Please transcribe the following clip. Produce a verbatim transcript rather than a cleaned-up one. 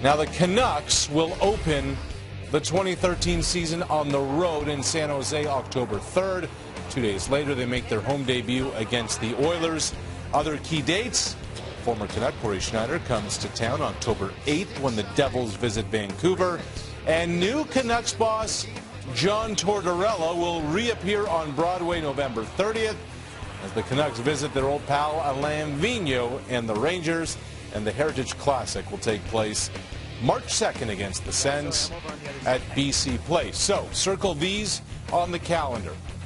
Now the Canucks will open the twenty thirteen season on the road in San Jose October third. Two days later, they make their home debut against the Oilers. Other key dates: former Canuck Corey Schneider comes to town October eighth when the Devils visit Vancouver. And new Canucks boss John Tortorella will reappear on Broadway November thirtieth as the Canucks visit their old pal Alain Vigneault and the Rangers. And the Heritage Classic will take place March second against the Sens at B C Place. So circle these on the calendar.